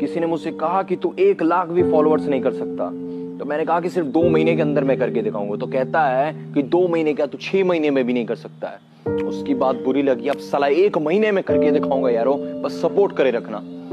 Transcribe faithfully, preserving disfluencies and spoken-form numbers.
किसी ने मुझसे कहा कि तू एक लाख भी फॉलोअर्स नहीं कर सकता, तो मैंने कहा कि सिर्फ दो महीने के अंदर मैं करके दिखाऊंगा। तो कहता है कि दो महीने क्या, तू छह महीने में भी नहीं कर सकता है। उसकी बात बुरी लगी। अब साला एक महीने में करके दिखाऊंगा यारो, बस सपोर्ट करे रखना।